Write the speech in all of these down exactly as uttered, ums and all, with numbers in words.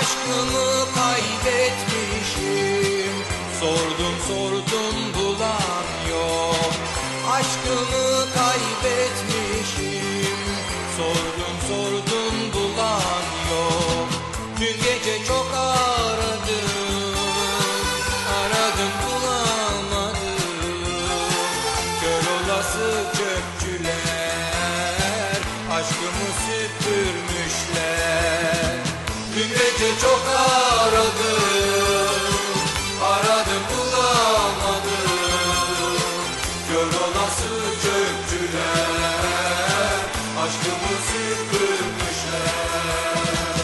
Aşkımı kaybetmişim, sordum sordum bulan yok. Aşkımı kaybetmişim, sordum sordum bulan yok. Dün gece çok aradım, aradım bulamadım. Kör olası çöpçüler aşkımı süpürmüşler. Dün gece çok aradım, aradım bulamadım. Kör olası çöpçüler aşkımı süpürmüşler.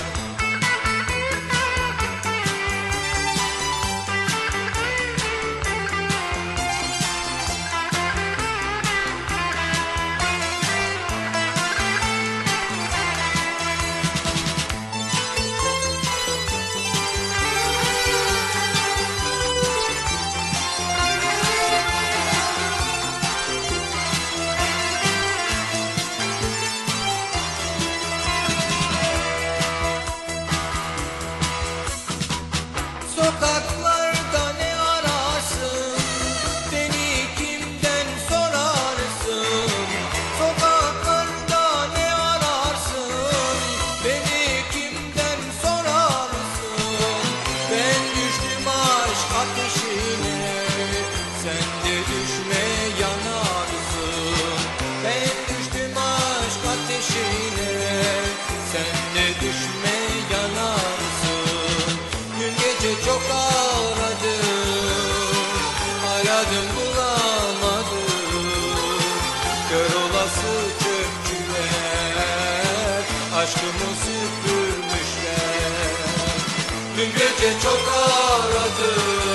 Sokaklarda ne ararsın, beni kimden sorarsın? Sokaklarda ne ararsın, beni kimden sorarsın? Ben düştüm aşk ateşine, sen de düşme yanarsın. Ben düştüm aşk ateşine, sen de düşme yanarsın. Dün gece çok aradım, aradım bulamadım. Kör olası çöpçüler aşkımı süpürmüşler. Dün gece çok aradım,